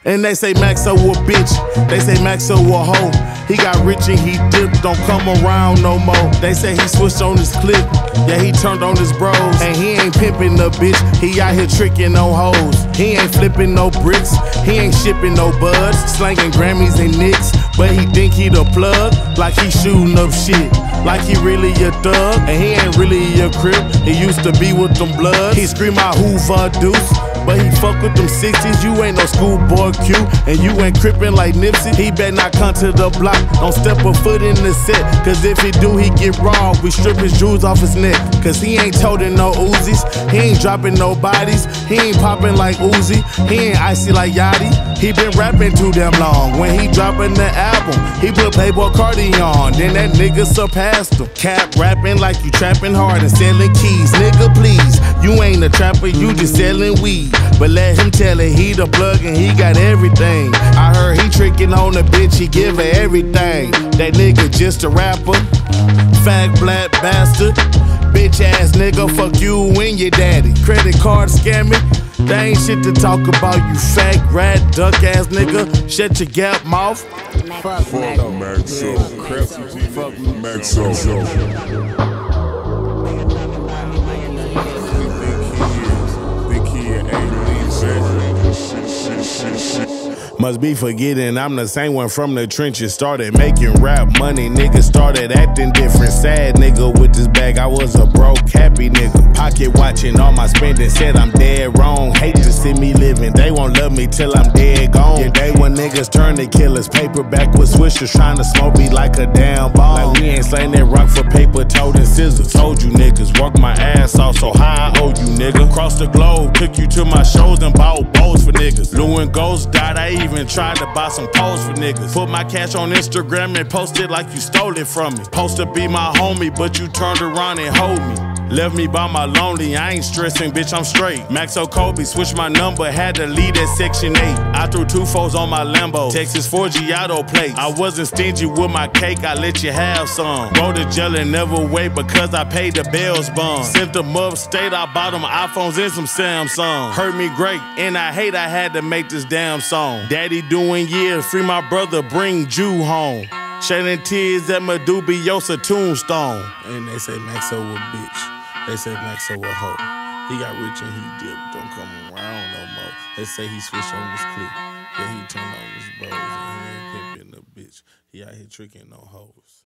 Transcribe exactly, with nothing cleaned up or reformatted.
And they say Maxo a bitch, they say Maxo a hoe. He got rich and he dipped, don't come around no more. They say he switched on his clip, yeah he turned on his bros. And he ain't pimping the bitch, he out here tricking no hoes. He ain't flipping no bricks, he ain't shipping no buds. Slanging Grammys and Nicks, but he think he the plug. Like he shooting up shit, like he really a thug. And he ain't really a crip, he used to be with them bloods. He scream out Hoover Deuce, but he fuck with them sixties. You ain't no schoolboy Q, and you ain't crippin' like Nipsey. He better not come to the block, don't step a foot in the set. Cause if he do, he get raw, we strip his jewels off his neck. Cause he ain't toting no Uzis, he ain't dropping no bodies. He ain't popping like Uzi, he ain't icy like Yachty. He been rapping too damn long, when he dropping the album, he put Playboy Cardi on, then that nigga surpassed him. Cap rapping like you trapping hard and selling keys. Nigga please, you ain't a trapper, you just selling weed. But let him tell it, he the plug and he got everything. I heard he tricking on the bitch, he give her everything. That nigga just a rapper, fag black bastard. Bitch ass nigga, fuck you and your daddy. Credit card scamming, that ain't shit to talk about, you fag rat duck ass nigga. Shut your gap mouth. Fuck Maxo. Fuck Maxo. Must be forgetting I'm the same one from the trenches. Started making rap money, nigga started acting different. Sad nigga with this bag, I was a broke, happy nigga. Pocket watching all my spending, said I'm dead wrong. Hate to see me living, they won't love me till I'm dead gone. Yeah, they when niggas turn to killers, paperback with swishers, trying to smoke me like a damn ball. Like we ain't slaying that rock for paper, told and scissors. Told you niggas, work my ass off, so high I owe you nigga. Cross the globe, took you to my shows and bought bows for niggas. Lou and Ghost died, I even Even tried to buy some posts for niggas. Put my cash on Instagram and post it like you stole it from me. Supposed to be my homie, but you turned around and hold me. Left me by my lonely, I ain't stressing, bitch, I'm straight. Maxo Kobe, switched my number, had to leave at section eight. I threw two fours on my Lambo, Texas four Giotto plates. I wasn't stingy with my cake, I let you have some. Go to jail and never wait because I paid the bail's bond. Sent them upstate, I bought them iPhones and some Samsung. Hurt me great, and I hate I had to make this damn song. Daddy doing years, free my brother, bring Jew home. Shedding tears at Medubiosa tombstone. And they say Maxo a bitch. They say Maxo a hoe. He got rich and he dipped, don't come around no more. They say he switched on his clip, yeah he turned on his bros. And he ain't pimping a bitch, he out here tricking no hoes.